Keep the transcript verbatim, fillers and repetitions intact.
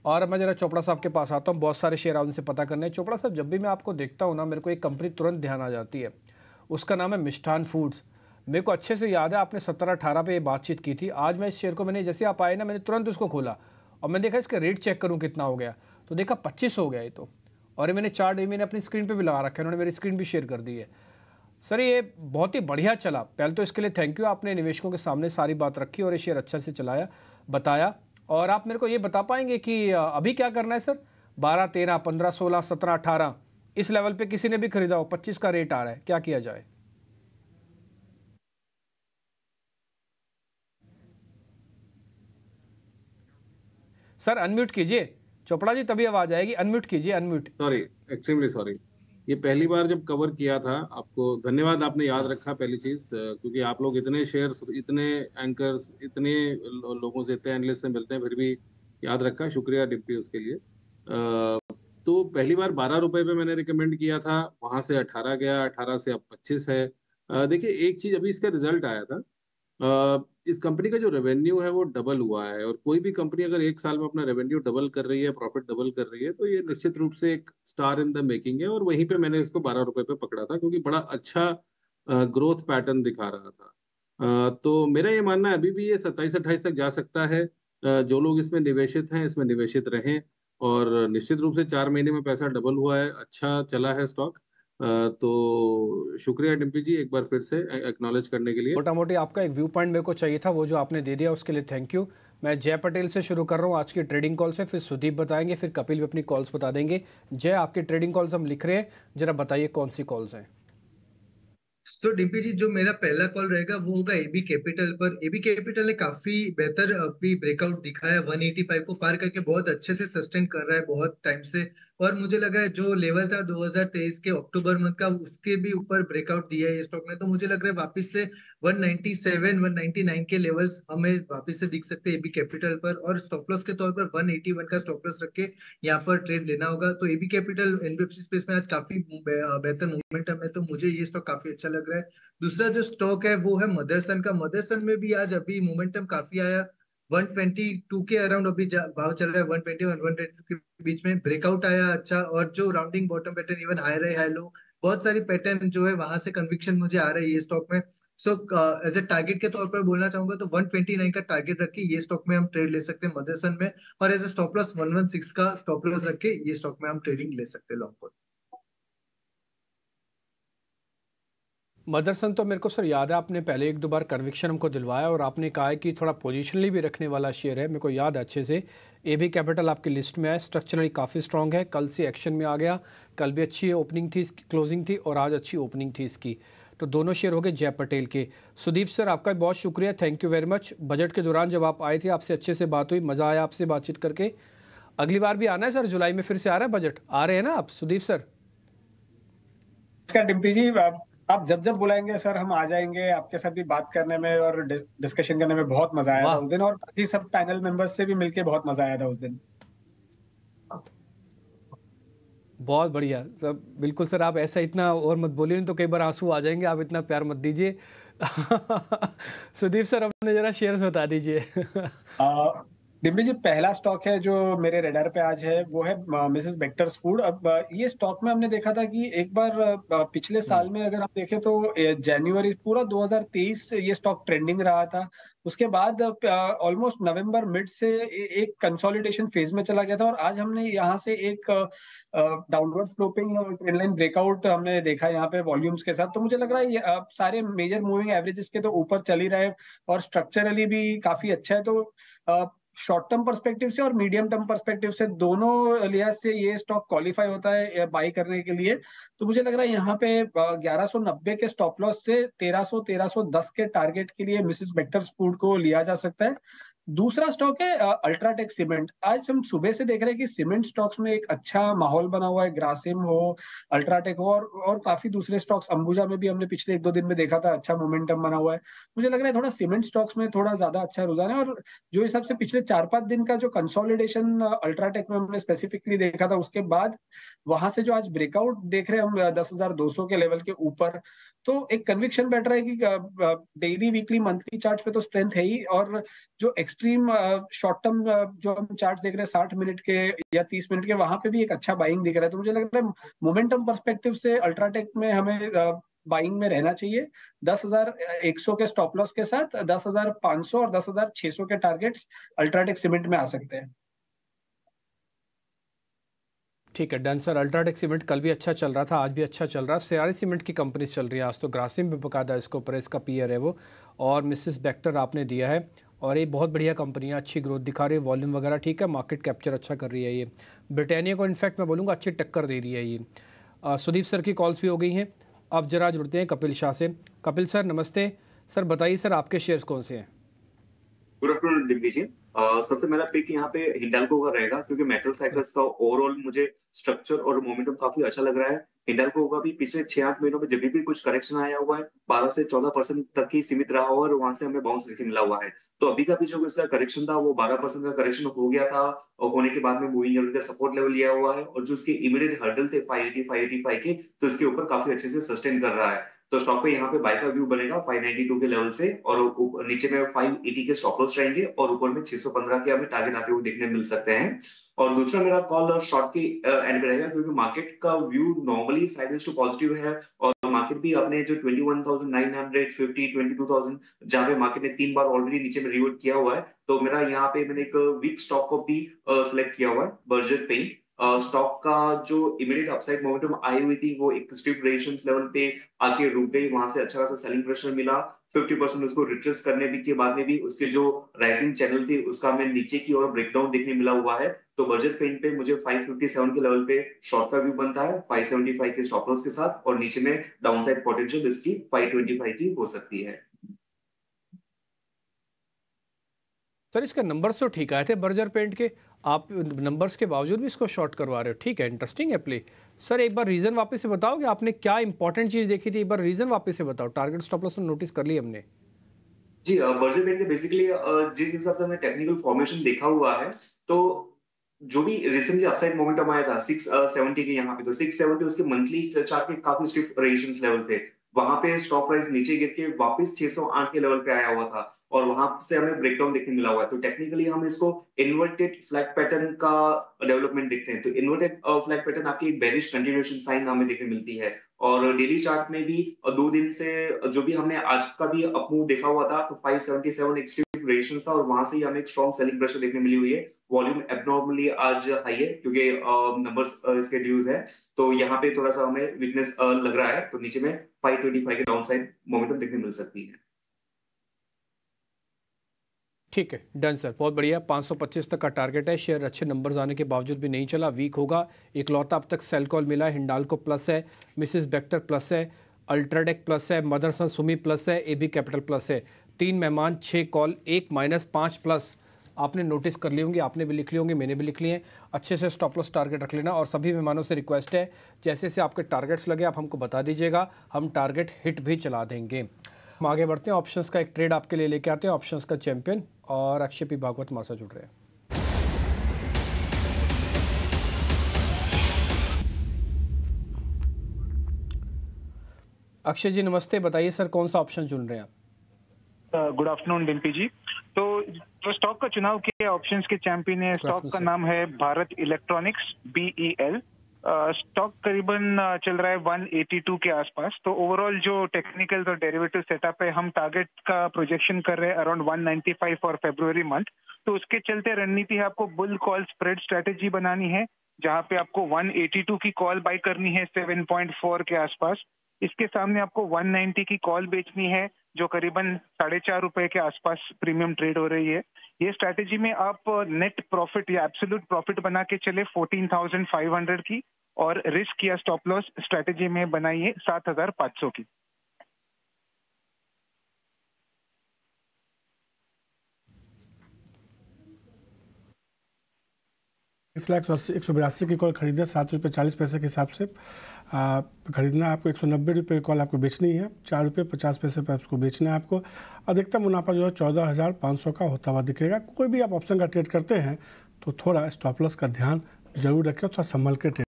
और मैं जरा चोपड़ा साहब के पास आता हूँ, बहुत सारे शेयर उनसे पता करने। चोपड़ा साहब, जब भी मैं आपको देखता हूँ ना, मेरे को एक कंपनी तुरंत ध्यान आ जाती है, उसका नाम है मिष्ठान फूड्स। मेरे को अच्छे से याद है आपने सत्रह अठारह पे ये बातचीत की थी। आज मैं इस शेयर को, मैंने जैसे आप आए ना, मैंने तुरंत उसको खोला और मैंने देखा इसका रेट चेक करूँ कितना हो गया, तो देखा पच्चीस हो गया ये तो। और ये मैंने चार्ट मैंने अपनी स्क्रीन पर भी लगा रखा है, उन्होंने मेरी स्क्रीन भी शेयर कर दी है। सर ये बहुत ही बढ़िया चला, पहले तो इसके लिए थैंक यू, आपने निवेशकों के सामने सारी बात रखी और ये शेयर अच्छा से चलाया, बताया। और आप मेरे को ये बता पाएंगे कि अभी क्या करना है सर? बारह तेरह पंद्रह सोलह सत्रह अठारह इस लेवल पे किसी ने भी खरीदा हो, पच्चीस का रेट आ रहा है, क्या किया जाए? सर अनम्यूट कीजिए चोपड़ा जी, तभी आवाज आएगी। अनम्यूट कीजिए, अनम्यूट। Sorry, extremely sorry. ये पहली बार जब कवर किया था, आपको धन्यवाद, आपने याद रखा पहली चीज, क्योंकि आप लोग इतने शेयर्स, इतने एंकर्स, इतने लो- लोगों से, इतने एनालिस्ट से मिलते हैं, फिर भी याद रखा, शुक्रिया डिप्टी उसके लिए। अ, तो पहली बार बारह रुपए पे मैंने रिकमेंड किया था, वहां से अठारह गया, अठारह से अब पच्चीस है। अ, देखिए एक चीज, अभी इसका रिजल्ट आया था। अ, इस कंपनी का जो रेवेन्यू है वो डबल हुआ है, और कोई भी कंपनी अगर एक साल में अपना रेवेन्यू डबल कर रही है, प्रॉफिट डबल कर रही है, तो ये निश्चित रूप से एक स्टार इन द मेकिंग है। और वहीं पे मैंने इसको बारह रुपए पे पकड़ा था, क्योंकि बड़ा अच्छा ग्रोथ पैटर्न दिखा रहा था। अ, तो मेरा ये मानना है अभी भी ये सत्ताईस अट्ठाईस तक जा सकता है। अ, जो लोग इसमें निवेशित हैं, इसमें निवेशित रहें। और निश्चित रूप से चार महीने में पैसा डबल हुआ है, अच्छा चला है स्टॉक। अ, तो शुक्रिया डिम्पी जी, एक बार फिर से एक्नॉलेज करने के लिए। मोटा मोटी आपका एक व्यू पॉइंट मेरे को चाहिए था, वो जो आपने दे दिया उसके लिए थैंक यू। मैं जय पटेल से शुरू कर रहा हूँ आज की ट्रेडिंग कॉल से, फिर सुदीप बताएंगे, फिर कपिल भी अपनी कॉल्स बता देंगे। जय, आपकी ट्रेडिंग कॉल्स हम लिख रहे हैं, जरा बताइए कौन सी कॉल्स हैं। तो डीपी जी, जो मेरा पहला कॉल रहेगा वो होगा एबी कैपिटल पर। एबी कैपिटल ने काफी बेहतर अभी ब्रेकआउट दिखाया, एक सौ पचासी को पार करके बहुत अच्छे से सस्टेन कर रहा है बहुत टाइम से। और मुझे लग रहा है जो लेवल था दो हज़ार तेईस के अक्टूबर मंथ का, उसके भी ऊपर ब्रेकआउट दिया है ये स्टॉक ने। तो मुझे लग रहा है वापस से एक सौ सत्तानवे, एक सौ निन्यानवे के लेवल्स हमें वापस से दिख सकते हैं एबी कैपिटल पर। और स्टॉप लॉस के तौर पर एक सौ इक्यासी का स्टॉप लॉस रख के यहाँ पर ट्रेड लेना होगा। तो एबी कैपिटल एनबीएफसी स्पेस में आज काफी बेहतर मोमेंटम है, तो मुझे ये स्टॉक काफी अच्छा लग रहा है। दूसरा जो स्टॉक है वो है मदरसन का। मदरसन में भी आज अभी मोमेंटम काफी आया, एक सौ बाईस के अराउंड अभी जा- भाव चल रहा है, एक सौ बीस और एक सौ बाईस के बीच में ब्रेकआउट आया अच्छा। और जो rounding bottom pattern, even higher high low, बहुत सारी पैटर्न जो है वहां से कन्विक्शन मुझे आ रही है ये स्टॉक में। सो एज ए टारगेट के तौर पर बोलना चाहूंगा तो एक सौ उनतीस का टारगेट रख के ये स्टॉक में हम ट्रेड ले सकते हैं मदरसन में। और एज ए स्टॉप लॉस एक सौ सोलह का स्टॉप लॉस रख के ये स्टॉक में हम ट्रेडिंग ले सकते हैं लॉन्ग पर। मदरसन तो मेरे को सर याद है, आपने पहले एक दो बार कन्विक्शन हमको दिलवाया और आपने कहा है कि थोड़ा पोजिशनली भी रखने वाला शेयर है, मेरे को याद है अच्छे से। ए बी कैपिटल आपकी लिस्ट में है, स्ट्रक्चरली काफ़ी स्ट्रॉन्ग है, कल से एक्शन में आ गया। कल भी अच्छी ओपनिंग थी इसकी, क्लोजिंग थी, और आज अच्छी ओपनिंग थी इसकी। तो दोनों शेयर हो गए जय पटेल के। सुदीप सर आपका बहुत शुक्रिया, thank you very much. Budget के दौरान जब आप आए थे, आपसे अच्छे से बात हुई, मज़ा आया आपसे बातचीत करके। अगली बार भी आना है सर, जुलाई में फिर से आ रहा है बजट, आ रहे हैं ना आप सुदीप सर? नमस्कार डिम्पी जी, आप आप जब जब बुलाएंगे सर हम आ जाएंगे। आपके साथ भी बात करने में और डिस, डिस्कशन करने में बहुत मजा आया था वाह, उस दिन, और बाकी सब पैनल मेंबर्स से भी मिलके बहुत मजा आया था उस दिन। बहुत बढ़िया सर, बिल्कुल सर, आप ऐसा इतना और मत बोलिए, नहीं तो कई बार आंसू आ जाएंगे, आप इतना प्यार मत दीजिए। सुदीप सर अपने जरा शेयर्स बता दीजिए। आ, डिम्पी जी, पहला स्टॉक है जो मेरे रेडार पे आज है वो है मिसेस बेक्टर्स फूड। अब आ, ये स्टॉक में हमने देखा था कि एक बार आ, पिछले साल में अगर हम देखें तो जनवरी पूरा दो हज़ार तेईस ये स्टॉक ट्रेंडिंग रहा था। उसके बाद ऑलमोस्ट नवंबर मिड से ए, एक कंसोलिडेशन फेज में चला गया था, और आज हमने यहाँ से एक downward sloping trend line breakout हमने देखा यहाँ पे वॉल्यूम्स के साथ। तो मुझे लग रहा है ये आ, सारे मेजर मूविंग एवरेजेस के तो ऊपर चल ही रहे, और स्ट्रक्चरली भी काफी अच्छा है। तो शॉर्ट टर्म पर्सपेक्टिव से और मीडियम टर्म पर्सपेक्टिव से दोनों लिहाज से ये स्टॉक क्वालिफाई होता है बाई करने के लिए। तो मुझे लग रहा है यहाँ पे ग्यारह सौ नब्बे के स्टॉप लॉस से तेरह सौ तेरह सौ दस के टारगेट के लिए मिसेस बेक्टर्स फूड को लिया जा सकता है। दूसरा स्टॉक है अल्ट्राटेक सीमेंट। आज हम सुबह से देख रहे हैं कि सीमेंट स्टॉक्स में एक अच्छा माहौल बना हुआ है, ग्रासिम हो, अल्ट्राटेक हो, और और काफी दूसरे स्टॉक्स, अंबुजा में भी हमने पिछले एक दो दिन में देखा था अच्छा मोमेंटम बना हुआ है। मुझे लग रहा है थोड़ा सीमेंट स्टॉक्स में थोड़ा ज्यादा अच्छा रुझान है। और जो हिसाब से पिछले चार पांच दिन का जो कंसोलिडेशन अल्ट्राटेक में हमने स्पेसिफिकली देखा था, उसके बाद वहां से जो आज ब्रेकआउट देख रहे हैं हम दस हजार दो सौ के लेवल के ऊपर, तो एक कन्विक्शन बैठ रहा है कि डेली वीकली मंथली चार्ट पे तो स्ट्रेंथ है ही, और जो एक्सट्रीम शॉर्ट टर्म जो हम चार्ट देख रहे हैं साठ मिनट के या तीस मिनट के, वहां पे भी एक अच्छा बाइंग दिख रहा है। तो मुझे लग रहा है मोमेंटम पर्सपेक्टिव से अल्ट्राटेक में हमें बाइंग में रहना चाहिए। दस हज़ार एक सौ के स्टॉप लॉस के साथ दस हज़ार पाँच सौ और दस हज़ार छह सौ के टारगेट्स अल्ट्राटेक सीमेंट में आ सकते हैं। ठीक है डन सर। अल्ट्राटेक सीमेंट कल भी अच्छा चल रहा था, आज भी अच्छा चल रहा है। सियारी सीमेंट की कंपनी चल रही है आज तो, ग्रासिम भी बकायदा इसको ऊपर इसका पीयर है वो, और मिसेस बेक्टर आपने दिया है, और ये बहुत बढ़िया कंपनी है, अच्छी ग्रोथ दिखा रही है, वॉल्यूम वगैरह ठीक है, मार्केट कैप्चर अच्छा कर रही है ये। ब्रिटानिया को इनफैक्ट मैं बोलूँगा अच्छी टक्कर दे रही है ये। आ, सुदीप सर की कॉल्स भी हो गई हैं। अब जरा जुड़ते हैं कपिल शाह से। कपिल सर नमस्ते सर, बताइए सर आपके शेयर्स कौन से हैं? Good afternoon Digvijay ji. uh, सबसे मेरा पिक यहाँ पे हिंडाल्को का रहेगा, क्योंकि मेटल साइकिल्स का ओवरऑल मुझे स्ट्रक्चर और मोमेंटम काफी अच्छा लग रहा है। हिंडाल्को का भी पिछले छह आठ महीनों में जब भी कुछ करेक्शन आया हुआ है बारह से चौदह परसेंट तक ही सीमित रहा हुआ है, और वहां से हमें बाउंस देखने मिला हुआ है। तो अभी का भी जो इसका करेक्शन था वो बारह परसेंट का करेक्शन हो गया था, और होने के बाद में मूविंग एवरेज का सपोर्ट लेवल लिया हुआ है, और जो इसके इमीडिएट हर्डल थे five eighty five eighty five के, तो इसके ऊपर काफी अच्छे से सस्टेन कर रहा है। तो स्टॉक पे यहाँ पे बाय का व्यू बनेगा फाइव नाइंटी टू के लेवल से, और नीचे में फाइव एटी के स्टॉप लॉस रहेंगे, और ऊपर में छह सौ पंद्रह के हमें टारगेट आते हुए देखने मिल सकते हैं। और दूसरा मेरा कॉल शॉर्ट की एंड पे रहेगा, क्योंकि मार्केट का view normally side to positive है, और मार्केट भी अपने जो twenty one thousand nine hundred fifty twenty two thousand जहां पे मार्केट ने तीन बार ऑलरेडी नीचे में रिवर्ट किया हुआ है, तो मेरा यहाँ पे मैंने एक वीक स्टॉक को भी सिलेक्ट किया हुआ है, बर्जर पेंट। स्टॉक uh, का जो इमीडिएट अपसाइड मोमेंटम आई हुई थी वो एक स्ट्रिप रेजिस्टेंस लेवल पे आके रुक गई, वहां से अच्छा खासा सेलिंग प्रेशर मिला, फिफ्टी परसेंट उसको रिट्रेस करने भी के बाद में भी उसके जो राइजिंग चैनल थी उसका हमें नीचे की ओर ब्रेकडाउन देखने मिला हुआ है। तो बजट पेंट पे मुझे फाइव फिफ्टी सेवन के लेवल पे शॉर्ट का व्यू बनता है, फाइव सेवेंटी फाइव के स्टॉप लॉस के साथ, और नीचे में डाउनसाइड पोटेंशियल इसकी फाइव ट्वेंटी फाइव की हो सकती है। सर इसके नंबर्स तो ठीक आए थे बर्जर पेंट के, आप नंबर्स के बावजूद भी इसको शॉर्ट करवा रहे हो, ठीक है, इंटरेस्टिंग है प्ले। सर एक बार रीजन वापस से बताओ कि आपने क्या इंपॉर्टेंट चीज देखी थी, एक बार रीजन वापस से बताओ। टारगेट स्टॉप लॉस नोटिस कर ली हमने जी। बर्जर पेंट के बेसिकली जिस हिसाब से हमने टेक्निकल फॉर्मेशन देखा हुआ है, तो जो भी रिसेंटली अपसाइड मोमेंटम आया था सिक्स सेवेंटी के यहाँ पे, तो सिक्स सेवेंटी उसके मंथली चार्ट के काफी स्टिफ रेजिस्टेंस लेवल थे, वहां पे स्टॉक प्राइस नीचे गिर के वापस छह सौ आठ के लेवल पे आया हुआ था, और वहां से हमें ब्रेकडाउन देखने मिला हुआ है। तो टेक्निकली हम इसको इन्वर्टेड फ्लैग पैटर्न का डेवलपमेंट देखते हैं। तो इन्वर्टेड फ्लैग पैटर्न आपकी एक बेरिश कंटिन्यूएशन साइन हमें देखने मिलती है, और डेली चार्ट में भी दो दिन से जो भी हमने आज का भी अपमूव देखा हुआ था, तो five seventy seven extreme resistance था, और वहां से ही हमें एक स्ट्रॉन्ग सेलिंग प्रेशर देखने मिली हुई है। वॉल्यूम एबनॉर्मली आज हाई है, क्योंकि नंबर्स इसके ड्यूज है, तो यहाँ पे थोड़ा सा हमें वीकनेस लग रहा है, तो नीचे में फाइव ट्वेंटी फाइव के डाउन साइड मोमेंटम देखने मिल सकती है। ठीक है डन सर, बहुत बढ़िया। पाँच सौ पच्चीस तक का टारगेट है, शेयर अच्छे नंबर्स आने के बावजूद भी नहीं चला, वीक होगा। इकलौता अब तक सेल कॉल मिला है, हिंडाल्को प्लस है, मिसेस बेक्टर प्लस है, अल्ट्राटेक प्लस है, मदरसन सुमी प्लस है, एबी कैपिटल प्लस है। तीन मेहमान, छः कॉल, एक माइनस, पाँच प्लस। आपने नोटिस कर ली होंगी, आपने भी लिख ली होंगी, मैंने भी लिख लिए हैं। अच्छे से स्टॉप लॉस टारगेट रख लेना, और सभी मेहमानों से रिक्वेस्ट है जैसे से आपके टारगेट्स लगे आप हमको बता दीजिएगा, हम टारगेट हिट भी चला देंगे। हम आगे बढ़ते हैं, ऑप्शंस का एक ट्रेड आपके लिए लेके आते हैं, ऑप्शंस का चैंपियन और अक्षय पी भागवत हमारे साथ जुड़ रहे हैं। अक्षय जी नमस्ते, बताइए सर कौन सा ऑप्शन चुन रहे हैं आप? Good afternoon Dimpy ji. तो जो स्टॉक का चुनाव किया ऑप्शंस के चैंपियन है, स्टॉक का नाम है Bharat electronics, B E L. Stock करीबन चल रहा है वन एटी टू के आसपास। तो ओवरऑल जो टेक्निकल और डेरिवेटिव सेटअप है, हम टारगेट का प्रोजेक्शन कर रहे हैं around one ninety five for February month. तो उसके चलते रणनीति है आपको बुल कॉल स्प्रेड स्ट्रेटेजी बनानी है, जहां पे आपको वन एटी टू की कॉल बाय करनी है सेवन पॉइंट फोर के आसपास। इसके सामने आपको वन नाइंटी की कॉल बेचनी है, जो करीबन साढ़े चार रुपए के आसपास प्रीमियम ट्रेड हो रही है। ये स्ट्रैटेजी में आप नेट प्रॉफिट या एब्सोल्यूट प्रॉफिट बना के चले फोर्टीन थाउजेंड फाइव हंड्रेड की, और रिस्क या स्टॉप लॉस स्ट्रैटेजी में बनाइए सात हजार पाँच सौ की। इस लाख एक सौ बिरासी की कॉल खरीदे सात रुपये चालीस पैसे के हिसाब से आ, खरीदना। आपको एक सौ नब्बे रुपये की कॉल आपको बेचनी है, चार रुपये पचास पैसे पर आपको बेचना है। आपको अधिकतम मुनाफा जो है चौदह हज़ार पाँच सौ का होता हुआ दिखेगा। कोई भी आप ऑप्शन का ट्रेड करते हैं तो थोड़ा स्टॉप लॉस का ध्यान जरूर रखें, थोड़ा संभल के ट्रेड